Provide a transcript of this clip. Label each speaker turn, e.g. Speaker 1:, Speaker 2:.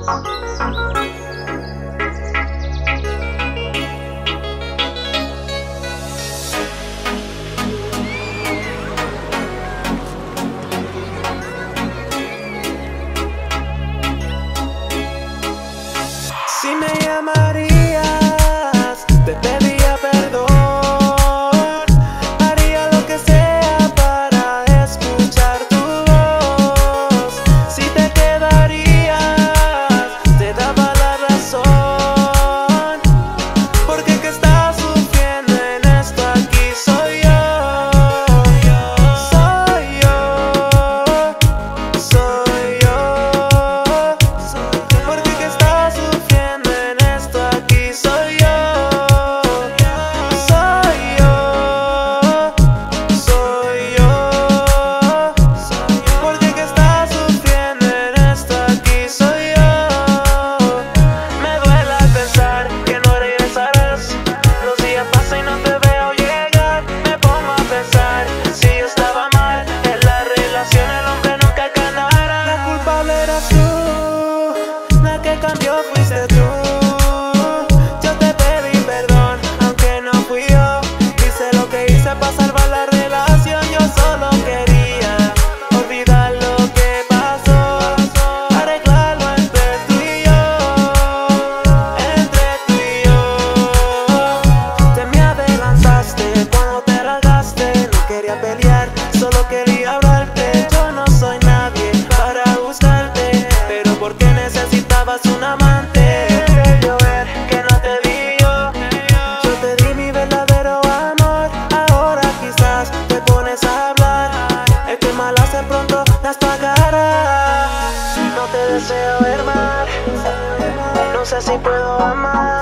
Speaker 1: Si me llamarías, te pediría perdón, haría lo que sea para escuchar tu voz. Si te quedarías, te daba la razón, porque que estás sufriendo en esto aquí soy yo. Soy yo, soy yo, porque que estás sufriendo en esto aquí soy yo. Soy yo, soy yo, porque que estás sufriendo en esto aquí soy yo. Me duele al pensar que no regresarás. Los días pasan y no te veo llegar. Me pongo a pensar si yo estaba mal en la relación, el hombre nunca ganará. La culpable eras tú, la que cambió fuiste tú. Yo te pedí perdón, aunque no fui yo. Hice lo que hice para salvar la relación. Yo solo quería olvidar lo que pasó, arreglarlo entre tú y yo, entre tú y yo. Te me adelantaste cuando te largaste. No quería pelear, solo quería hablarte. Yo no soy nadie para gustarte, pero porque necesitabas un amante. Creyó ver que no te di yo. Yo te di mi verdadero amor. Ahora quizás te pones a hablar. El que mal hace pronto las pagará. No te deseo ver mal, no sé si puedo amar.